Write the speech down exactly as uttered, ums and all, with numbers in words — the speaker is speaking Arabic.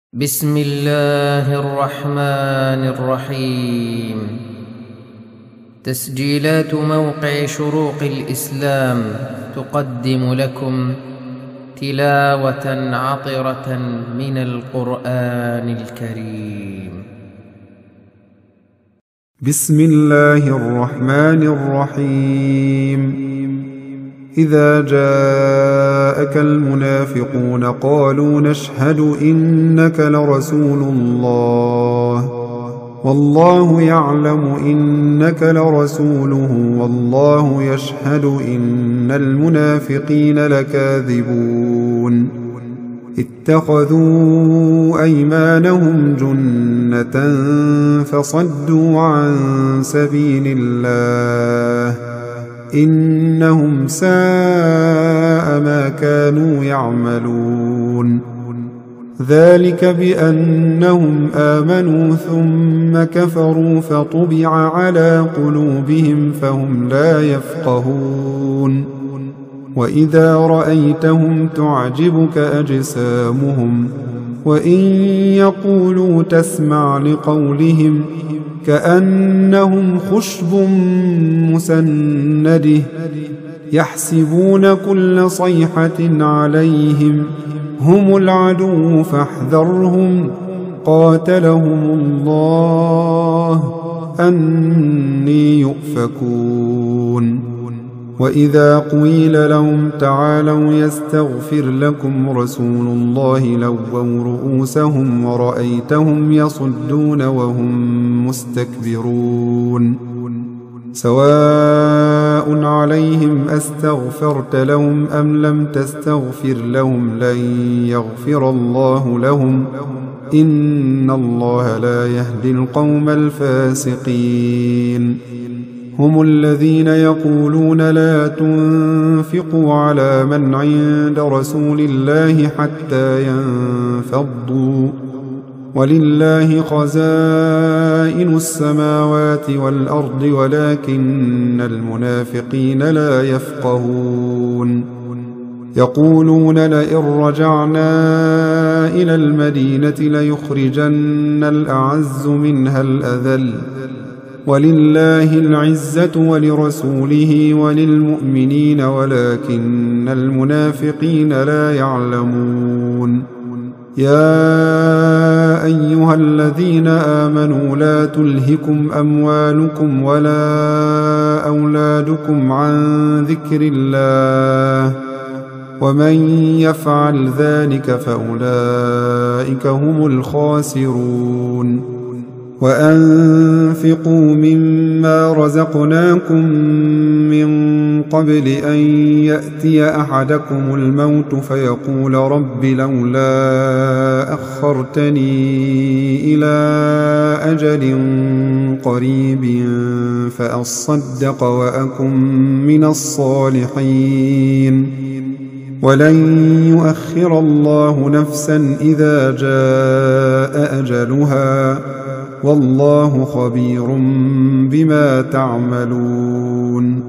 بسم الله الرحمن الرحيم. تسجيلات موقع شروق الإسلام تقدم لكم تلاوة عطرة من القرآن الكريم. بسم الله الرحمن الرحيم. إذا جاءك المنافقون قالوا نشهد إنك لرسول الله والله يعلم إنك لرسوله والله يشهد إن المنافقين لكاذبون. اتخذوا أيمانهم جنة فصدوا عن سبيل الله إنهم ساء ما كانوا يعملون. ذلك بأنهم آمنوا ثم كفروا فطبع على قلوبهم فهم لا يفقهون. وإذا رأيتهم تعجبك أجسامهم وإن يقولوا تسمع لقولهم كأنهم خشب مسنده يحسبون كل صيحة عليهم هم العدو فاحذرهم قاتلهم الله أني يؤفكون. وإذا قيل لهم تعالوا يستغفر لكم رسول الله لووا رؤوسهم ورأيتهم يصدون وهم مستكبرون. سواء عليهم أستغفرت لهم أم لم تستغفر لهم لن يغفر الله لهم إن الله لا يهدي القوم الفاسقين. هم الذين يقولون لا تنفقوا على من عند رسول الله حتى ينفضوا ولله خزائن السماوات والأرض ولكن المنافقين لا يفقهون. يقولون لئن رجعنا إلى المدينة ليخرجن الأعز منها الأذل ولله العزة ولرسوله وللمؤمنين ولكن المنافقين لا يعلمون. يا أيها الذين آمنوا لا تلهكم أموالكم ولا أولادكم عن ذكر الله ومن يفعل ذلك فأولئك هم الخاسرون. وأنفقوا مما رزقناكم من قبل أن يأتي أحدكم الموت فيقول رب لولا أخرتني إلى أجل قريب فأصدق وأكن من الصالحين ولن يؤخر الله نفسا إذا جاء أجلها والله خبير بما تعملون.